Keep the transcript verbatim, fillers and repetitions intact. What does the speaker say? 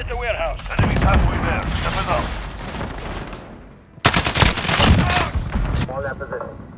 the warehouse. Enemies halfway there. Step it up. On that position.